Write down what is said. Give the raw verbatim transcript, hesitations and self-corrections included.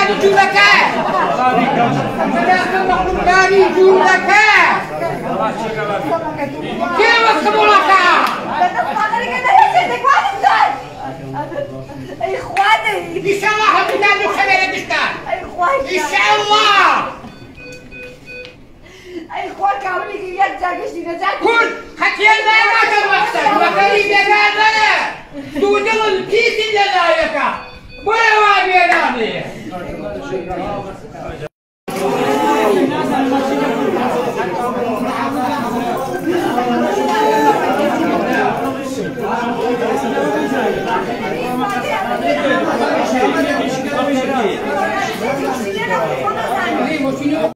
ولاد جودك ولاد جودك كيف اسمولك اخواني ان شاء الله هتنادوا خبير دستان اخواني ان شاء الله اخوانك عملي يرجع قشتي نجاك